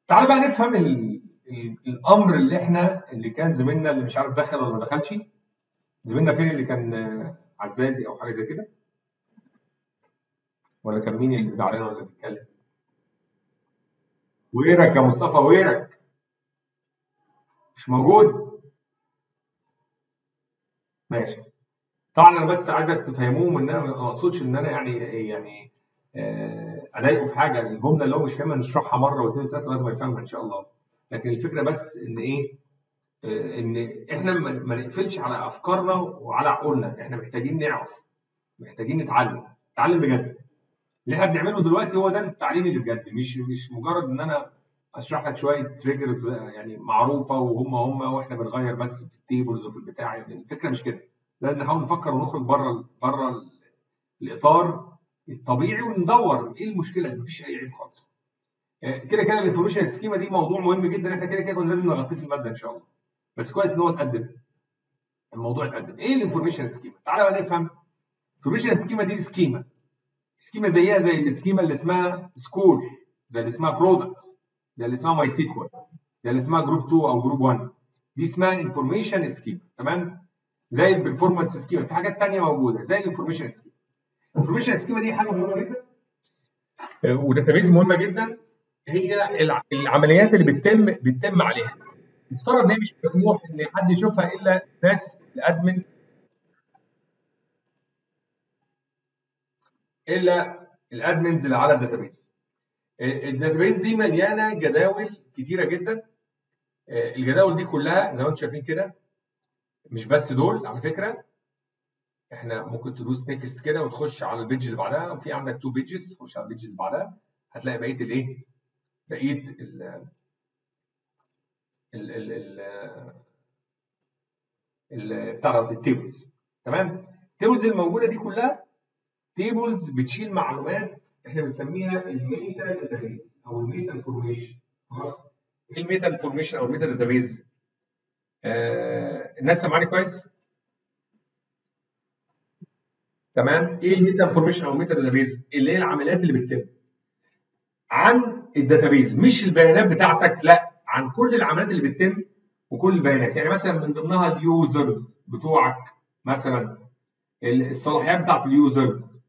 تعالى بقى نفهم الامر اللي كان زميلنا اللي مش عارف دخل ولا ما دخلش. زميلنا فين اللي كان عزازي او حاجه زي كده، ولا كان مين اللي زعلان ولا بيتكلم؟ ويرك يا مصطفى، ويرك مش موجود. ماشي. طبعا انا بس عايزك تفهموهم ان انا ما اقصدش ان انا يعني اضايقه في حاجه. الجمله اللي هو مش فاهمها نشرحها مره واثنين وثلاثه لغايه ما يفهمها ان شاء الله. لكن الفكره بس ان ايه، ان احنا ما نقفلش على افكارنا وعلى عقولنا. احنا محتاجين نعرف، محتاجين نتعلم بجد. اللي احنا بنعمله دلوقتي هو ده التعليم اللي بجد، مش مجرد ان انا اشرح لك شويه تريجرز يعني معروفه وهم واحنا بنغير بس في التيبلز وفي البتاع. يعني الفكره مش كده. لازم نحاول نفكر ونخرج بره الاطار الطبيعي وندور ايه المشكله. مفيش اي عيب خالص. كده كده الانفورميشن سكيما دي موضوع مهم جدا. احنا كده كده كنا لازم نغطيه في الماده ان شاء الله. بس كويس ان هو اتقدم، الموضوع اتقدم. ايه الانفورميشن سكيما؟ تعالى بقى نفهم. الانفورميشن سكيما دي سكيما زيها زي السكيما اللي اسمها سكول، زي اللي اسمها برودكتس، زي اللي اسمها ماي سيكوال، زي اللي اسمها جروب 2 او جروب 1. دي اسمها انفورميشن سكيما. تمام؟ زي البرفورمانس سكيما. في حاجات ثانيه موجوده زي الانفورميشن سكيما. الانفورميشن سكيما دي حاجه مهمه جدا وداتابيز مهمه جدا. هي العمليات اللي بتتم عليها. يفترض ان هي مش مسموح ان حد يشوفها الا ناس الادمن، الا الادمنز اللي على الداتابيز. الداتابيز دي مليانه جداول كتيره جدا. الجداول دي كلها زي ما انتم شايفين كده. مش بس دول على فكره. احنا ممكن تدوس نيكست كده وتخش على البيج اللي بعدها، وفي عندك تو بيجز. تخش على البيج اللي بعدها هتلاقي بقيه الايه، بقيه بتاع دوت التيبلز. تمام؟ التيبلز الموجوده دي كلها تيبلز بتشيل معلومات احنا بنسميها الميتا داتابيز او الميتا انفورميشن. خلاص؟ ايه الميتا انفورميشن او الميتا داتابيز؟ الناس سامعاني كويس؟ تمام؟ ايه الميتا انفورميشن او الميتا داتابيز؟ اللي هي العمليات اللي بتتم عن الداتابيز، مش البيانات بتاعتك، لا، عن كل العمليات اللي بتتم وكل البيانات. يعني مثلا من ضمنها اليوزرز بتوعك، مثلا الصلاحيات بتاعت اليوزرز،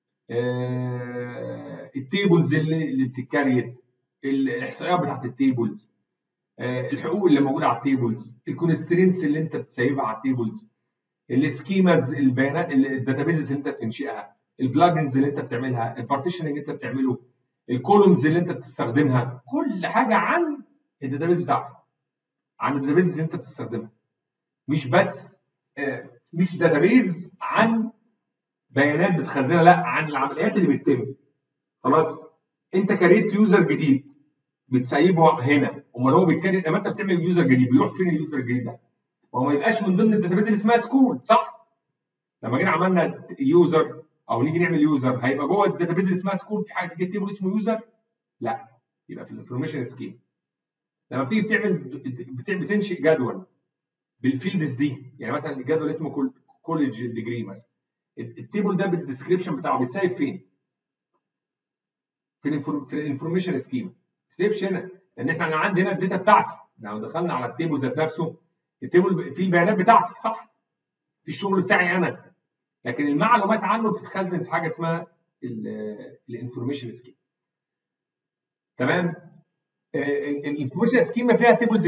التيبلز اللي بتتكريت، الاحصائيات بتاعت التيبلز، الحقوق اللي موجوده على التيبلز، الكونسترينتس اللي انت بتسيبها على التيبلز، السكيماز، البيانات، الداتابيزز اللي انت بتنشئها، البلاجنز اللي انت بتعملها، البارتيشننج اللي انت بتعمله، الكولومز اللي انت بتستخدمها. كل حاجه عن الداتابيز بتاعتك، عن الداتابيز اللي انت بتستخدمها. مش بس مش داتابيز عن بيانات بتخزنها، لا، عن العمليات اللي بتتم. خلاص؟ انت كريت يوزر جديد بتسيبه هنا. امال هو بيتكرر لما انت بتعمل يوزر جديد بيروح فين اليوزر الجديد ده؟ هو ما يبقاش من ضمن الداتابيز اللي اسمها سكول، صح؟ لما جينا عملنا يوزر او نيجي نعمل يوزر هيبقى جوه الداتابيز اللي اسمها سكول في حاجه تيبل اسمه يوزر؟ لا، يبقى في الانفورميشن سكيم. لما بتيجي بتنشئ جدول بالفيلدز دي، يعني مثلا الجدول اسمه كوليدج ديجري مثلا، التيبل ده بالديسكربشن بتاعه بيتسايب فين؟ في الانفورميشن سكيم. ما تسيبش هنا، لان انا عندي هنا الداتا بتاعتي. لو دخلنا على التيبل ذات نفسه، التيبل فيه البيانات بتاعتي، صح؟ في الشغل بتاعي انا، لكن المعلومات عنه بتتخزن في حاجه اسمها الانفورميشن سكيم. تمام؟ الانفورميشن سكيما فيها تيبلز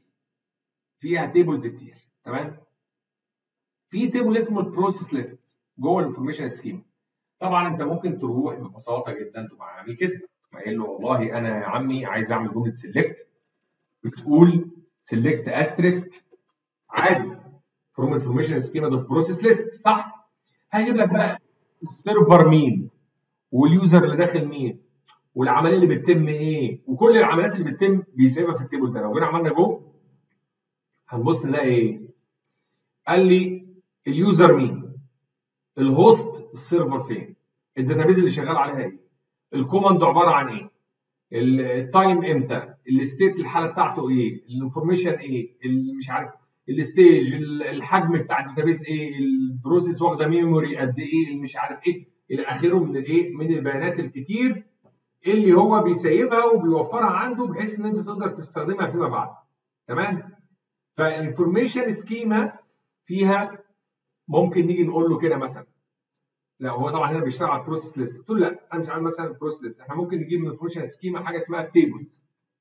كتير. تمام؟ في تيبل اسمه البروسيس ليست جوه الانفورميشن سكيما. طبعا انت ممكن تروح ببساطه جدا تبقى عامل كده، قايل له والله انا يا عمي عايز اعمل جمله سيلكت، بتقول سيلكت استريسك عادي فروم انفورميشن سكيما دوت بروسيس ليست، صح؟ هيجيب لك بقى السيرفر مين، واليوزر اللي داخل مين، والعمليه اللي بتتم ايه، وكل العمليات اللي بتتم بيسيبها في التيبل ده. لو جينا عملنا جو هنبص نلاقي ايه؟ قال لي اليوزر مين، الهوست السيرفر فين، الداتابيز اللي شغال عليها ايه، الكوماند عباره عن ايه، التايم امتى، الستيت الحاله بتاعته ايه، الانفورميشن ايه، مش عارف الستيج، الحجم بتاع الداتابيز ايه، البروسيس واخده ميموري قد ايه، مش عارف ايه الى اخره من الايه، من البيانات الكتير اللي هو بيسيبها وبيوفرها عنده بحيث ان انت تقدر تستخدمها فيما بعد. تمام؟ فالانفورميشن سكيما فيها ممكن نيجي نقول له كده مثلا، لا هو طبعا هنا بيشتغل على البروسيس ليست، قلت له لا انا مش عامل مثلا بروسيس ليست، احنا ممكن نجيب من الانفورميشن سكيما حاجه اسمها تيبلز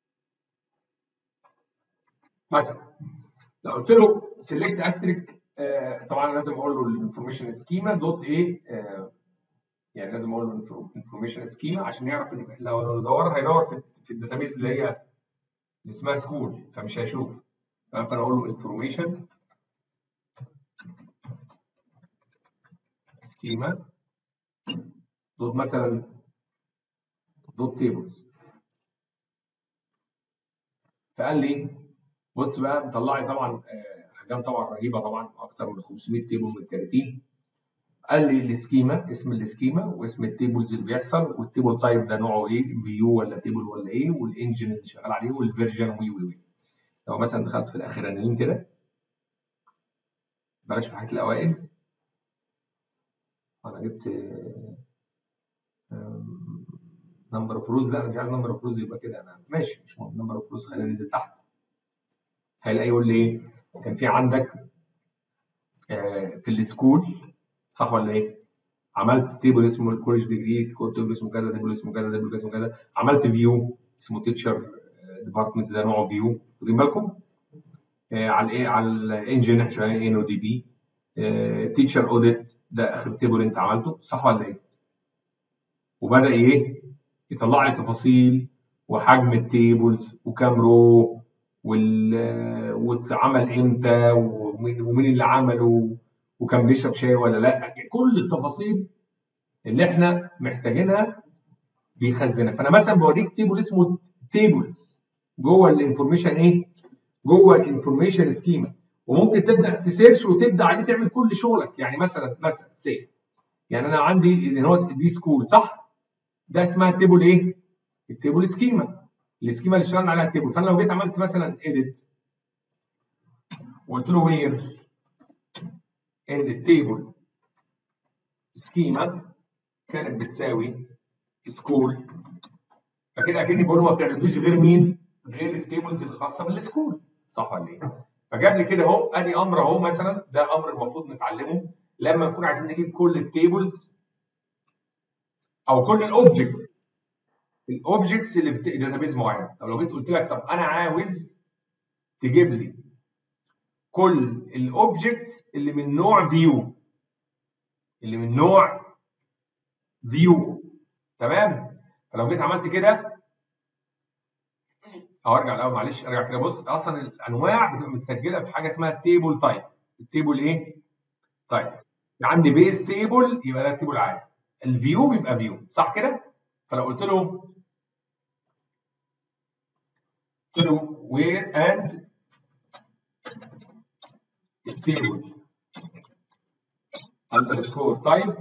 مثلا. لو قلت له سيلكت استريك، طبعا لازم اقول له الانفورميشن سكيما دوت ايه، يعني لازم اقول له انفورميشن سكيما عشان يعرف ان لو دور هيدور في الداتابيز اللي هي اللي اسمها سكول، فمش هيشوف. فانا اقول له انفورميشن سكيما دوت مثلا دوت تيبلز. فقال لي بص بقى، مطلع لي طبعا احجام طبعا رهيبه، طبعا اكتر من 500 تيبل متكررين. قال لي السكيما، اسم السكيما واسم التيبلز اللي بيحصل، والتيبل تايب ده نوعه ايه، فيو ولا تيبل ولا ايه، والانجن اللي شغال عليه، والفيرجن وي. لو مثلا دخلت في الاخرانيين كده، بلاش في حاجات الاوائل، انا جبت نمبر اوف روز، لا انا مش عايز نمبر اوف روز، يبقى كده انا ماشي مش مهم نمبر اوف روز، خلينا ننزل تحت. هيلاقي يقول لي ايه، كان في عندك في السكول، صح ولا ايه؟ عملت تيبل اسمه الكولج ديجري، تيبل اسمه كذا، تيبل اسمه كذا، تيبل اسمه كذا. عملت فيو اسمه تيتشر ديبارتمنتس، ده نوعه فيو، واخدين بالكم؟ على الايه، على الانجن شغال ان او دي بي. تيتشر اوديت ده اخر تيبل انت عملته، صح ولا ايه؟ وبدا ايه، يطلع لي تفاصيل وحجم التيبلز وكام رو واتعمل امتى ومين اللي عمله وكان بيشرب شاي ولا لا، كل التفاصيل اللي احنا محتاجينها بيخزنها. فانا مثلا بوريك تيبل اسمه تيبلز جوه الانفورميشن ايه، جوه الانفورميشن سكيما، وممكن تبدا تسيرش وتبدا عليه تعمل كل شغلك. يعني مثلا سي، يعني انا عندي اللي هو دي سكول، صح؟ ده اسمها تيبل ايه؟ التيبل سكيما، السكيما اللي اشتغلنا عليها التيبل. فانا لو جيت عملت مثلا اديت وقلت له وير ان التيبل سكيما كانت بتساوي سكول، فكده اكني بقول له ما بتعرضليش غير مين؟ غير التيبلز الخاصه بالسكول، صح ولا ايه؟ فجاب لي كده اهو، ادي امر اهو، مثلا ده امر المفروض نتعلمه لما نكون عايزين نجيب كل التيبلز او كل الاوبجكتس اللي في داتابيز معين. طب لو جيت قلت لك طب انا عاوز تجيب لي كل الاوبجكتس اللي من نوع فيو، اللي من نوع فيو، تمام؟ فلو جيت عملت كده، او ارجع الاول معلش، ارجع كده، بص اصلا الانواع بتبقى متسجله في حاجه اسمها تيبل تايب. التيبل ايه؟ طيب عندي بيس تيبل، يبقى ده تيبل عادي. الفيو بيبقى فيو، صح كده؟ فلو قلت له وير اند التيبل اندرسكور تايب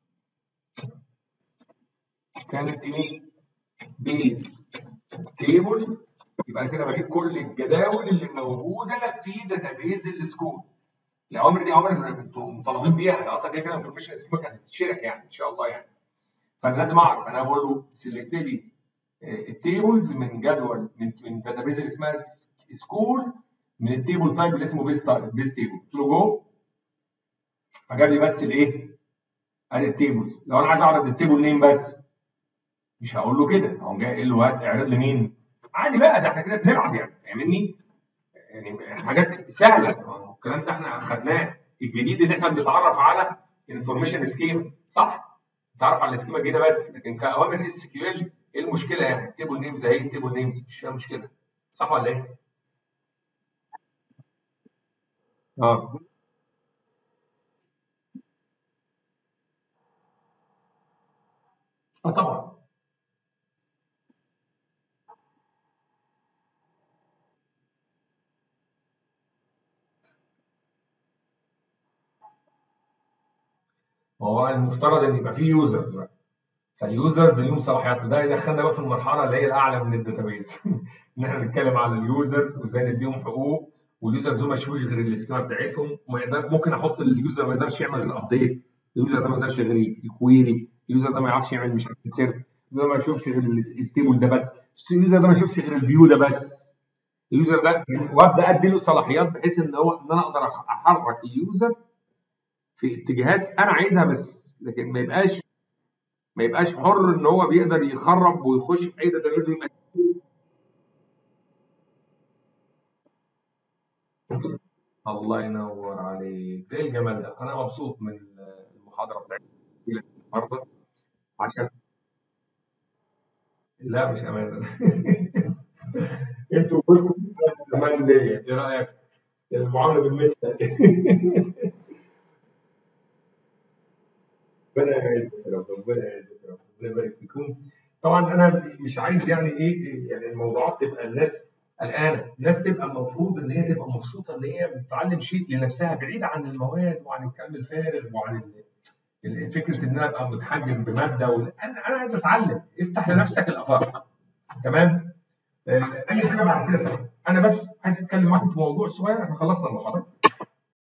كانت ايه؟ بيس تيبل، يبقى انا كده بجيب كل الجداول اللي موجوده في داتابيز السكول. الاوامر دي اوامر انتوا مطالبين بيها، ده اصلا كده انفورميشن اسمك هتتشرح يعني ان شاء الله يعني. فانا لازم اعرف، انا بقول له سيلكت لي التيبلز من جدول من داتابيز اللي اسمها سكول، من التيبل تايب اللي اسمه بيس تيبل. قلت له جو، فجاب لي بس الايه؟ ادي التيبلز. لو انا عايز اعرض التيبل نيم بس، مش هقول له كده، هقوم جاي قايل له هات اعرض لي مين؟ عادي بقى، ده احنا كده بنلعب يعني، فاهمني؟ يعني حاجات سهله، الكلام ده احنا اخدناه. الجديد ان احنا بنتعرف على انفورميشن سكيما، صح؟ نتعرف على السكيما الجديده بس، لكن كاوامر اس كيو ال ايه المشكله يعني؟ التيبل نيمز اهي، التيبل نيمز مش فيها مشكله، صح ولا ايه؟ اه اه طبعا. ما هو المفترض ان يبقى فيه يوزرز بقى، فاليوزرز ليهم صلاحيات، وده يدخلنا بقى في المرحله اللي هي الاعلى من الداتابيز ان احنا نتكلم على اليوزرز وازاي نديهم حقوق، واليوزرز دول ما يشوفوش غير السكيما بتاعتهم، ممكن احط اليوزر ما يقدرش يعمل غير ابديت، اليوزر ده ما يقدرش غير يكويري، اليوزر ده ما يعرفش يعمل مش عارف سيرش، اليوزر ما يشوفش غير التيبل ده بس، اليوزر ده ما يشوفش غير الفيو ده بس، اليوزر ده، وابدا ادي له صلاحيات بحيث ان انا اقدر احرك اليوزر في اتجاهات انا عايزها بس، لكن ما يبقاش حر ان هو بيقدر يخرب ويخش في اي داتابيز ويبقى. الله ينور عليك، ده ايه الجمال ده، انا مبسوط من المحاضره بتاعتي النهارده. عشان لا، مش امان. انتوا وجودكم امان ليا، ايه رايك؟ المعامله بالمثل. ربنا يعزك يا رب، ربنا يعزك يا رب، ربنا يبارك فيكم. طبعا انا مش عايز يعني ايه يعني الموضوعات تبقى الناس قلقانه، الناس تبقى المفروض ان هي تبقى مبسوطه ان هي بتتعلم شيء لنفسها بعيد عن المواد وعن الكلام الفارغ وعن فكره ان انا ابقى متحجم بماده انا عايز اتعلم، افتح لنفسك الافاق. تمام. اي حاجه بعد كده. انا بس عايز اتكلم معاكم في موضوع صغير، احنا خلصنا المحاضره.